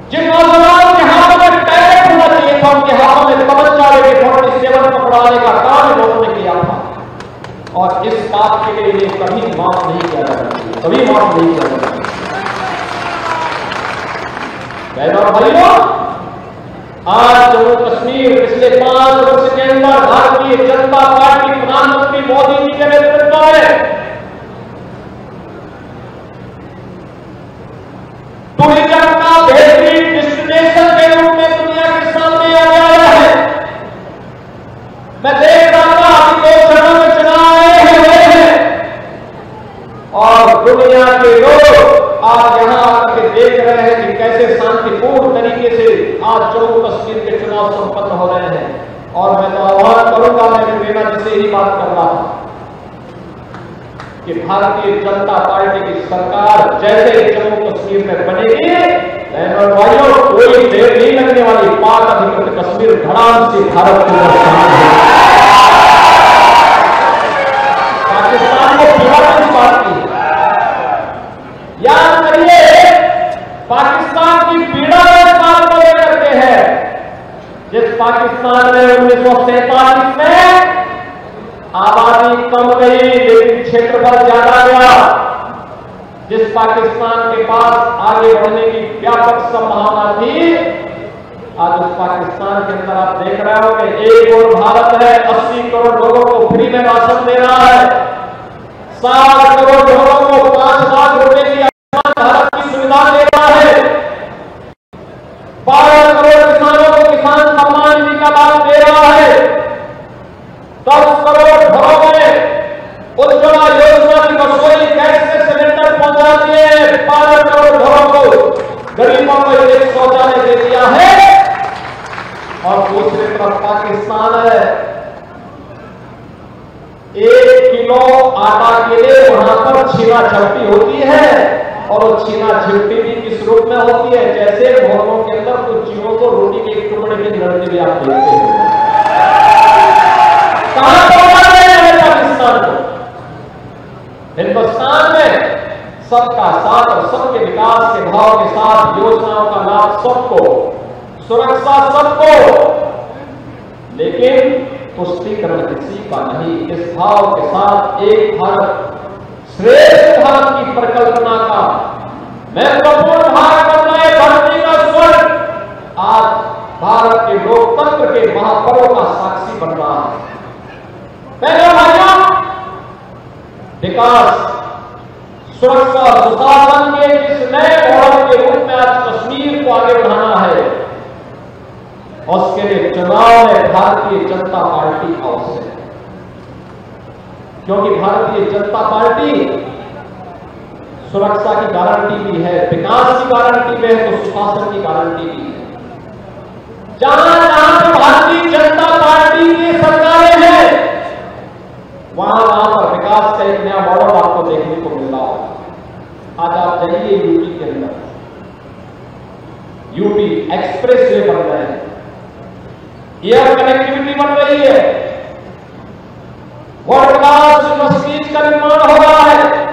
जिन नौजवानों के हाथों में टैलेंट होना चाहिए था, उनके हाथों में तमंचा लेके 47 पकड़ाने का काम लोगों ने किया था। और इस बात के लिए इन्हें कभी माफ नहीं किया जाना चाहिए, कभी माफ नहीं किया जाना चाहिए। बहनों और भाइयों, आज जम्मू कश्मीर पिछले 5 वर्ष के अंदर भारतीय जनता पार्टी प्रधानमंत्री मोदी जी के नेतृत्व में टूरिज्म का बेहतरीन डेस्टिनेशन के रूप में दुनिया के सामने आ गया है। मैं देख रहा था अभी 2 चरणों में चुनाव हुए हैं और दुनिया के लोग आज यहां आकर देख रहे हैं कि कैसे शांतिपूर्ण तरीके से आज जम्मू कश्मीर के चुनाव संपन्न हो रहे हैं। और मैं तो आह्वान करूंगा, मैं प्रेरणा जी से ही बात कर रहा था कि भारतीय जनता पार्टी की सरकार जैसे जम्मू कश्मीर में बनेगी, बहनों और भाइयों, कोई देर नहीं लगने वाली, पाक अधिकृत कश्मीर धड़ाम से भारत के अंदर शामिल है। पाकिस्तान को पीड़ा किस बात की है? याद करिए, पाकिस्तान की पीड़ा इस बात को लेकर के है जिस पाकिस्तान में 1947 में आबादी कम गई लेकिन क्षेत्रफल ज्यादा गया, जिस पाकिस्तान के पास आगे बढ़ने की व्यापक संभावना थी, आज उस पाकिस्तान के अंदर आप देख रहे हो कि एक और भारत है, 80 करोड़ लोगों को फ्री में राशन दे रहा है, 60 करोड़ लोगों को 5 लाख रुपए की आयुष्मान भारत की सुविधा दे रहा है, 12 करोड़ किसानों को किसान सम्मान निधि का लाभ दे रहा है, 10 करोड़ घरों में उज्ज्वला योजना की रसोई गैस से सिलेंडर पहुंचा दिए, 12 करोड़ घरों को गरीबों को एक शौचालय दे दिया है। और दूसरी तरफ पाकिस्तान है, 1 किलो आटा के लिए वहां पर छीना झपटी होती है और वो छीना झपटी भी किस रूप में होती है, जैसे मोहल्लों के अंदर कुछ जीवों को रोटी के एक टुकड़े की लड़ते भी आप देखते हैं। कहां पहुंचा रहे हैं पाकिस्तान को? हिंदुस्तान में सबका साथ और सबके विकास के भाव के साथ योजनाओं का लाभ सबको, सुरक्षा सबको, लेकिन तुष्टीकरण किसी का नहीं। इस भाव के साथ एक भारत श्रेष्ठ भारत की परिकल्पना का महत्वपूर्ण भारत बनाए, धरती का स्वर्ग आज भारत के लोकतंत्र के महापर्व का साक्षी बन रहा है। पहले भाइयों, विकास, सुरक्षा, सुशासन के इस नए मॉडल के रूप में आज कश्मीर को आगे बढ़ाना है और उसके लिए चुनाव में भारतीय जनता पार्टी आवश्यक है, क्योंकि भारतीय जनता पार्टी सुरक्षा की गारंटी भी है, विकास की गारंटी भी है, तो सुशासन की गारंटी भी है। जहां जहां भारतीय जनता पार्टी की सरकारें हैं, वहां वहां पर विकास का एक नया मॉडल आपको देखने को मिल रहा होगा। आज आप जाइए यूपी के अंदर, यूपी एक्सप्रेस वे बन रहे हैं, एयर कनेक्टिविटी बन रही है, वर्ल्ड क्लास यूनिवर्सिटीज का निर्माण हो रहा है,